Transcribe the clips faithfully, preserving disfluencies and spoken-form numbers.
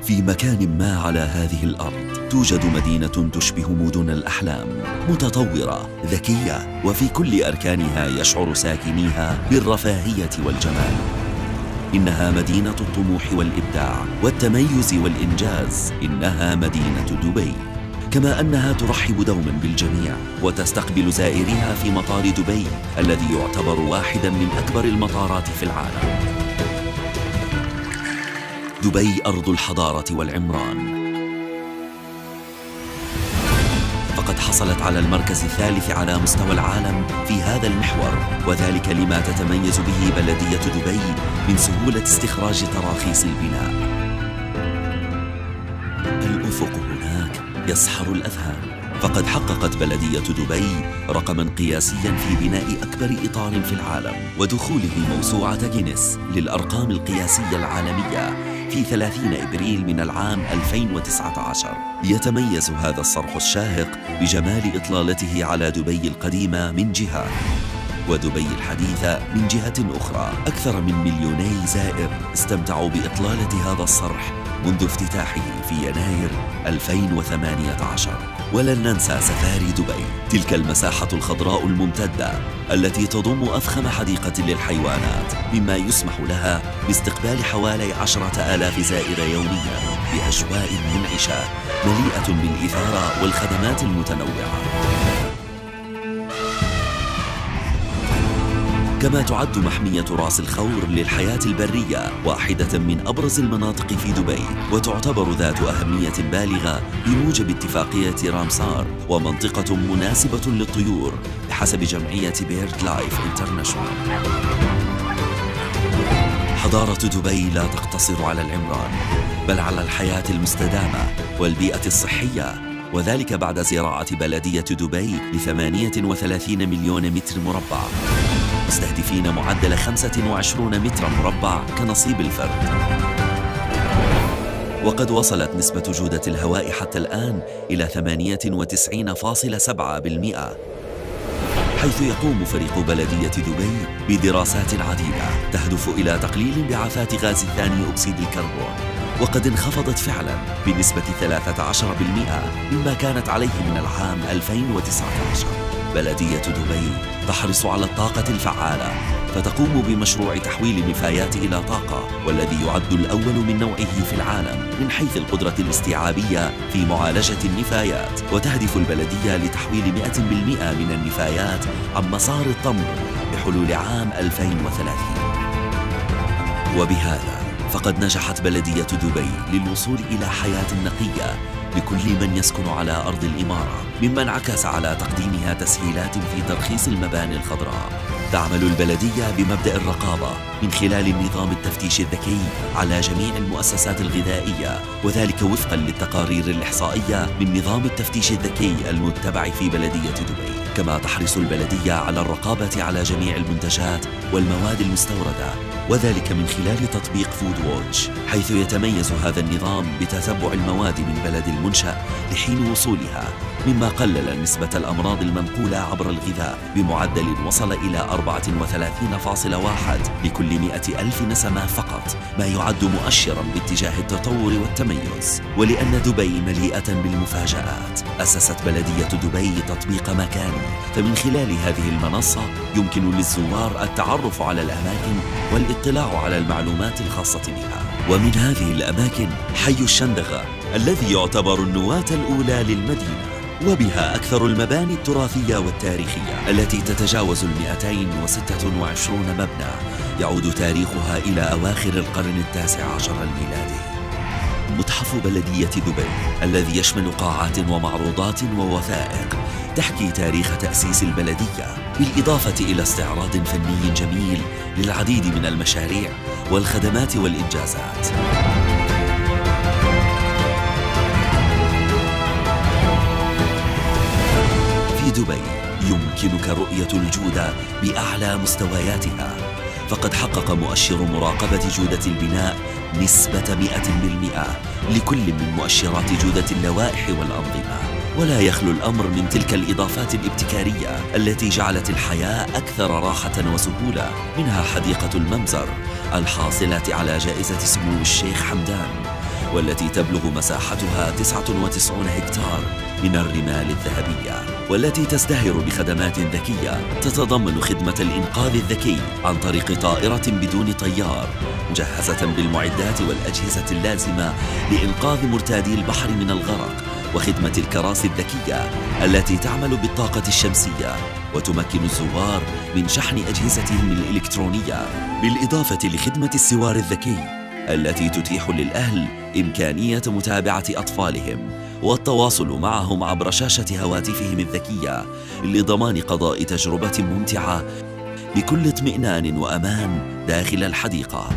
في مكان ما على هذه الأرض توجد مدينة تشبه مدن الأحلام، متطورة، ذكية، وفي كل أركانها يشعر ساكنيها بالرفاهية والجمال. إنها مدينة الطموح والإبداع والتميز والإنجاز، إنها مدينة دبي. كما أنها ترحب دوما بالجميع وتستقبل زائريها في مطار دبي الذي يعتبر واحدا من أكبر المطارات في العالم. دبي أرض الحضارة والعمران، فقد حصلت على المركز الثالث على مستوى العالم في هذا المحور، وذلك لما تتميز به بلدية دبي من سهولة استخراج تراخيص البناء. الأفق هناك يسحر الأذهان، فقد حققت بلدية دبي رقماً قياسياً في بناء أكبر إطار في العالم ودخوله موسوعة جينيس للأرقام القياسية العالمية في ثلاثين إبريل من العام ألفين وتسعة عشر. يتميز هذا الصرح الشاهق بجمال إطلالته على دبي القديمة من جهة، ودبي الحديثة من جهة أخرى. أكثر من مليوني زائر استمتعوا بإطلالة هذا الصرح منذ افتتاحه في يناير ألفين وثمانية عشر. ولن ننسى سفاري دبي، تلك المساحة الخضراء الممتدة التي تضم أفخم حديقة للحيوانات، مما يسمح لها باستقبال حوالي عشرة آلاف زائر يومياً بأجواء منعشة مليئة بالإثارة والخدمات المتنوعة. كما تعد محمية راس الخور للحياة البرية واحدة من أبرز المناطق في دبي، وتعتبر ذات أهمية بالغة بموجب اتفاقية رامسار، ومنطقة مناسبة للطيور بحسب جمعية بيرد لايف انترناشونال. حضارة دبي لا تقتصر على العمران، بل على الحياة المستدامة والبيئة الصحية، وذلك بعد زراعة بلدية دبي لثمانية وثلاثين مليون متر مربع، مستهدفين معدل خمسة وعشرين متر مربع كنصيب الفرد. وقد وصلت نسبة جودة الهواء حتى الآن إلى ثمانية وتسعين فاصلة سبعة بالمئة، حيث يقوم فريق بلدية دبي بدراسات عديدة تهدف إلى تقليل انبعاثات غاز ثاني أكسيد الكربون، وقد انخفضت فعلاً بنسبة ثلاثة عشر بالمئة مما كانت عليه من العام ألفين وتسعة عشر. بلدية دبي تحرص على الطاقة الفعالة، فتقوم بمشروع تحويل النفايات إلى طاقة، والذي يعد الأول من نوعه في العالم من حيث القدرة الاستيعابية في معالجة النفايات. وتهدف البلدية لتحويل مئة بالمئة من النفايات عن مسار التمر بحلول عام ألفين وثلاثين. وبهذا فقد نجحت بلدية دبي للوصول إلى حياة نقية لكل من يسكن على أرض الإمارة، مما انعكس على تقديمها تسهيلات في ترخيص المباني الخضراء. تعمل البلدية بمبدأ الرقابة من خلال النظام التفتيش الذكي على جميع المؤسسات الغذائية، وذلك وفقاً للتقارير الإحصائية من نظام التفتيش الذكي المتبع في بلدية دبي. كما تحرص البلدية على الرقابة على جميع المنتجات والمواد المستوردة، وذلك من خلال تطبيق فود ووتش، حيث يتميز هذا النظام بتتبع المواد من بلد المنشأ لحين وصولها، مما قلل نسبة الأمراض المنقولة عبر الغذاء بمعدل وصل إلى أربعة وثلاثين فاصلة واحد لكل مئة ألف نسمة فقط، ما يعد مؤشراً باتجاه التطور والتميز. ولأن دبي مليئة بالمفاجآت، أسست بلدية دبي تطبيق مكاني، فمن خلال هذه المنصة يمكن للزوار التعرف على الأماكن والاطلاع على المعلومات الخاصة بها. ومن هذه الأماكن حي الشندغة الذي يعتبر النواة الأولى للمدينة، وبها أكثر المباني التراثية والتاريخية التي تتجاوز المئتين وستة وعشرون مبنى يعود تاريخها إلى أواخر القرن التاسع عشر الميلادي. متحف بلدية دبي الذي يشمل قاعات ومعروضات ووثائق تحكي تاريخ تأسيس البلدية، بالإضافة إلى استعراض فني جميل للعديد من المشاريع والخدمات والإنجازات. في دبي يمكنك رؤية الجودة بأعلى مستوياتها، فقد حقق مؤشر مراقبة جودة البناء نسبة مئة بالمئة لكل من مؤشرات جودة اللوائح والأنظمة. ولا يخلو الأمر من تلك الإضافات الابتكارية التي جعلت الحياة أكثر راحة وسهولة، منها حديقة الممزر الحاصلة على جائزة سمو الشيخ حمدان، والتي تبلغ مساحتها تسعة وتسعين هكتار من الرمال الذهبية، والتي تزدهر بخدمات ذكية تتضمن خدمة الإنقاذ الذكي عن طريق طائرة بدون طيار مجهزة بالمعدات والأجهزة اللازمة لإنقاذ مرتادي البحر من الغرق، وخدمة الكراسي الذكية التي تعمل بالطاقة الشمسية وتمكن الزوار من شحن أجهزتهم الإلكترونية، بالإضافة لخدمة السوار الذكي التي تتيح للأهل إمكانية متابعة أطفالهم والتواصل معهم عبر شاشة هواتفهم الذكية لضمان قضاء تجربة ممتعة بكل اطمئنان وأمان داخل الحديقة.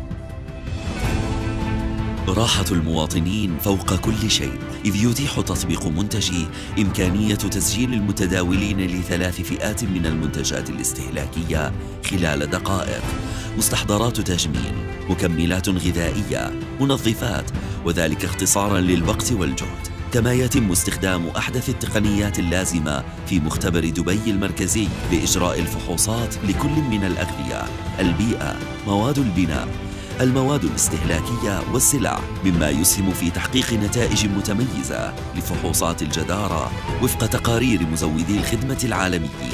راحة المواطنين فوق كل شيء، إذ يتيح تطبيق منتجي إمكانية تسجيل المتداولين لثلاث فئات من المنتجات الاستهلاكية خلال دقائق: مستحضرات تجميل، مكملات غذائية، منظفات، وذلك اختصاراً للوقت والجهد. كما يتم استخدام أحدث التقنيات اللازمة في مختبر دبي المركزي لإجراء الفحوصات لكل من الأغذية، البيئة، مواد البناء، المواد الاستهلاكية والسلع، مما يسهم في تحقيق نتائج متميزة لفحوصات الجدارة وفق تقارير مزودي الخدمة العالميين.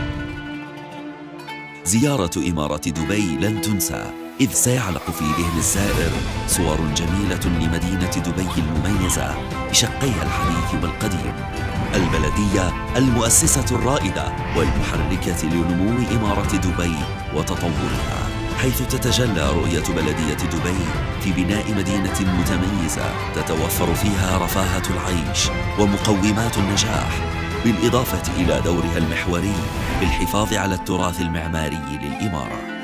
زيارة إمارة دبي لن تنسى، إذ سيعلق في ذهن الزائر صور جميلة لمدينة دبي المميزة بشقيها الحديث والقديم. البلدية المؤسسة الرائدة والمحركة لنمو إمارة دبي وتطورها، حيث تتجلى رؤية بلدية دبي في بناء مدينة متميزة تتوفر فيها رفاهة العيش ومقومات النجاح، بالإضافة إلى دورها المحوري بالحفاظ على التراث المعماري للإمارة.